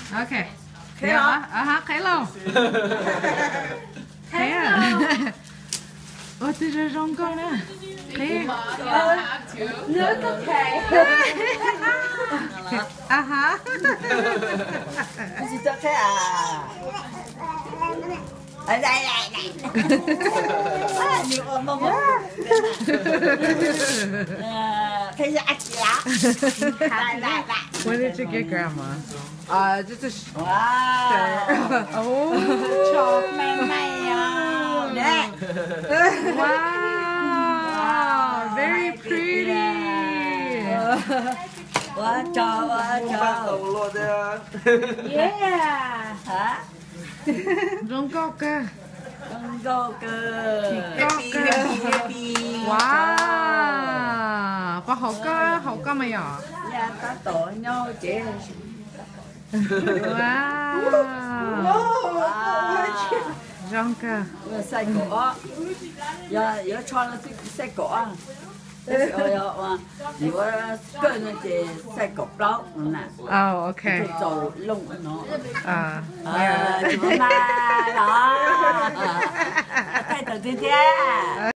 OK， 可以了啊哈，可以了，可以了。我对着中国呢，可以。 No, it's okay. 啊哈。 It's okay 啊。来。你我摸摸。看一下阿姐啦。来。 When did you get grandma? Just a. 哇。 哦。 超美呀！来。 Wow, very pretty. 我找。 落的。 Yeah. 啊。 中国歌。 中国歌。 哇，把好歌没有？ 呀，打倒鸟姐。 哇。中國。 細個，有穿了細個啊，但是我要話，如果跟那些細個包，那哦，OK。 走弄喏。 沒有。 怎麼辦啦？太等姐姐。